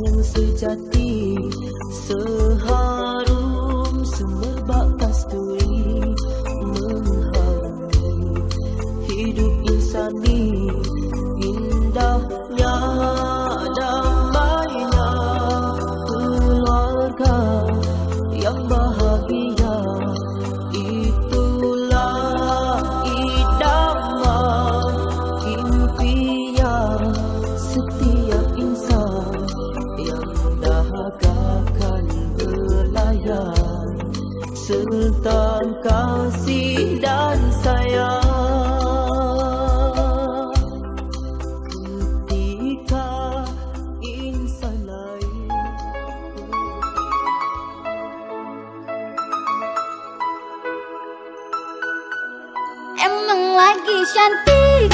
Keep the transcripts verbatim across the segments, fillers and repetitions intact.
yang sejati, seharum semerbak kasturi mengharumi hidup insani. Indahnya damainya keluarga yang bahagia, itulah idaman impian setiap insan yang dahagakan belayan serta kasih dan sayang. Emang lagi cantik.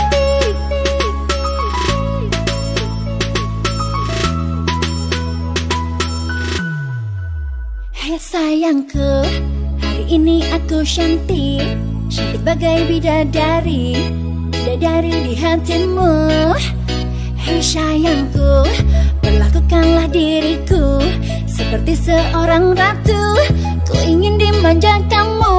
Hai sayangku, hari ini aku cantik, cantik bagai bidadari, bidadari di hatimu. Hai sayangku, perlakukanlah diriku seperti seorang ratu, ku ingin dimanja kamu.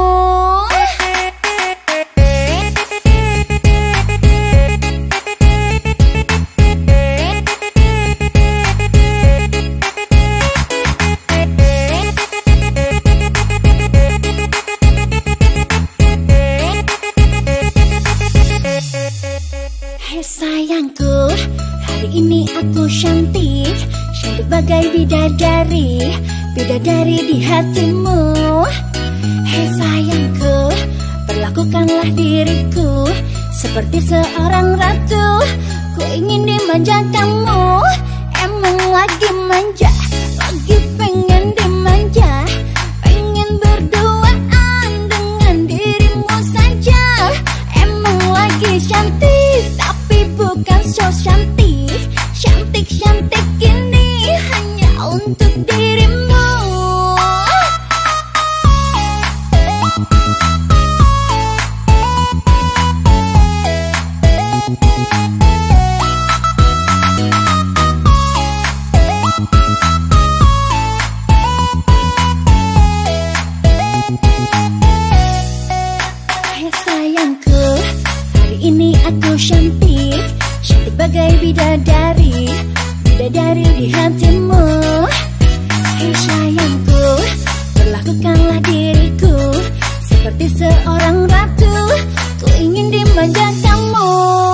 Sayangku, hari ini aku cantik, cantik bagai bidadari, bidadari di hatimu. Hei sayangku, perlakukanlah diriku seperti seorang ratu, ku ingin dimanja kamu. Emang lagi manja, lagi pengen dimanja, pengen berduaan dengan dirimu saja. Emang lagi cantik, bukan so cantik, cantik-cantik ini hanya untuk dirimu. Hai sayangku, hari ini aku cantik, cantik bagai bidadari, bidadari di hatimu. Hei sayangku, perlakukanlah diriku seperti seorang ratu, ku ingin dimanja kamu.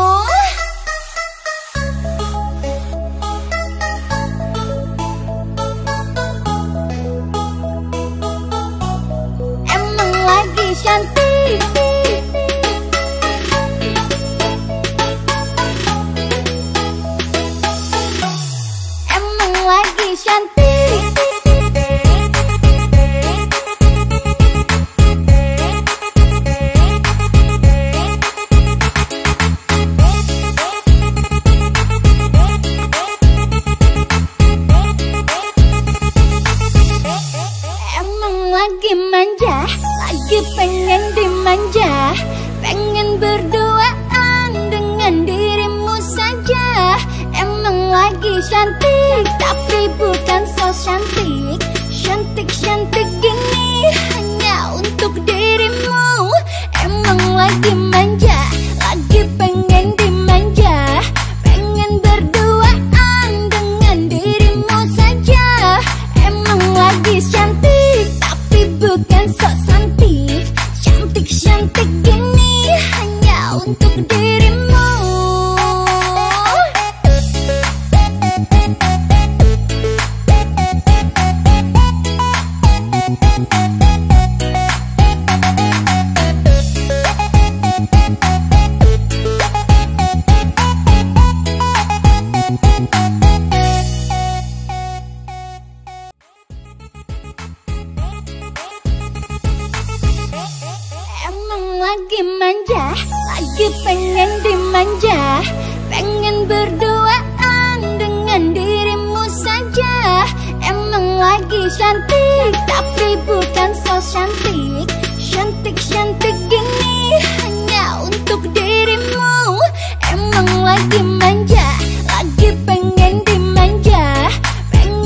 Emang lagi cantik. Lagi cantik. Emang lagi manja, lagi pengen dimanja, pengen berduaan dengan dirimu saja. Emang lagi cantik, tapi bukan so cantik, cantik-cantik gini hanya untuk dirimu. Emang lagi manja, lagi pengen dimanja, pengen berduaan dengan dirimu saja. Emang lagi cantik, tapi bukan so cantik, cantik-cantik gini hanya untuk dirimu. Lagi manja, lagi pengen dimanja, pengen berduaan dengan dirimu saja. Emang lagi cantik, tapi bukan so cantik, cantik-cantik gini hanya untuk dirimu. Emang lagi manja, lagi pengen dimanja, pengen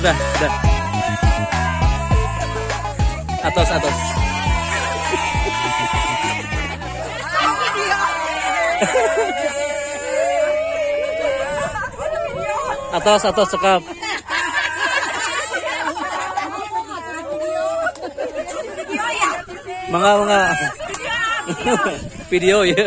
udah, udah. Atos, atos. Atos, atos, cekap. Mangga, mangga. Video ya.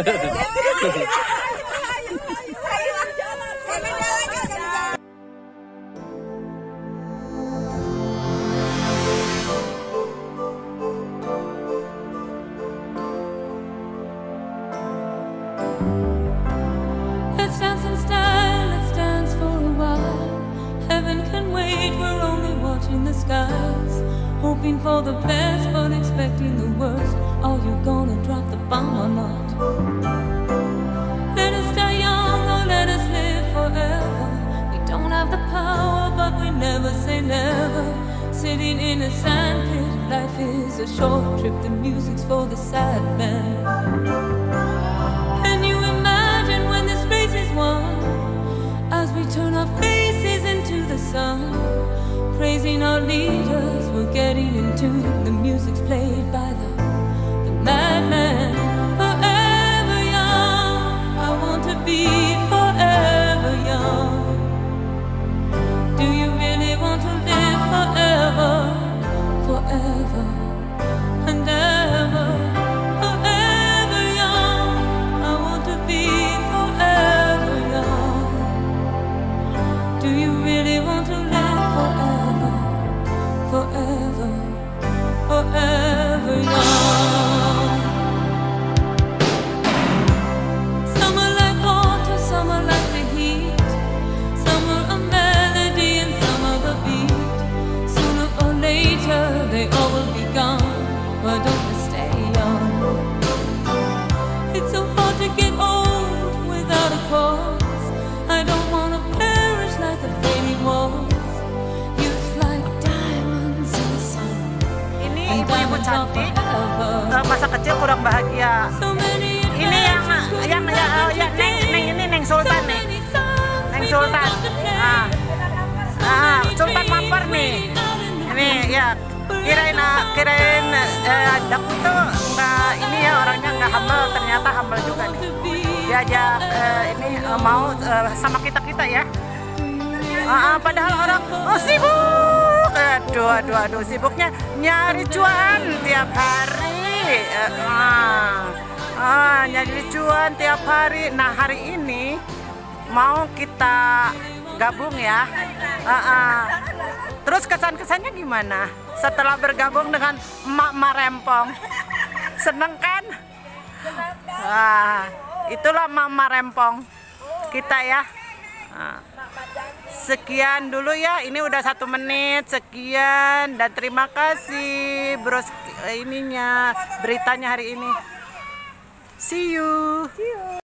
Let's dance in style, let's dance for a while. Heaven can wait, we're only watching the skies. Hoping for the best, but expecting the worst. Are you gonna drop the bomb or not? Let us die young or let us live forever. We don't have the power, but we never say never. Sitting in a sandpit, life is a short trip. The music's for the sad man. Can you imagine when this race is won? As we turn our faces into the sun, praising our leaders, we're getting into the music's played by the, the madman. Forever young, I want to be forever young. Do you really want to live forever, forever and ever? Forever young, I want to be forever young. Do you really want to live forever, forever, forever young? Some are like water, some are like the heat. Some are a melody and some are the beat. Sooner or later they all will be gone. Why don't we stay young? It's so hard to get old without a cause. I don't want to perish like a fading waltz. Youth like diamonds in the sun. Ini And ibu-ibu diamonds are cantik, forever. eh, masa kecil kurang bahagia. So many Ini yang adventures yang ya, to ya neng, neng ini neng Sultan nih, neng Sultan. Ah, ah, Sultan Mampar nih. Ini ya kirain ah, kirain eh, Daku tuh nggak ini ya orangnya nggak humble, ternyata humble juga nih. Diajak eh, ini eh, mau eh, sama kita kita ya. Ah, ah, padahal orang oh sibuk, aduh aduh aduh sibuknya nyari cuan tiap hari. Eh, ah. Ah, nyari cuan tiap hari. Nah hari ini mau kita gabung ya. Ah, ah. Terus kesan-kesannya gimana setelah bergabung dengan Mak Marempong? Seneng kan? Wah, itulah Mak Marempong kita ya. Ah. Sekian dulu ya. Ini udah satu menit. Sekian dan terima kasih bros ininya beritanya hari ini. See you. See you.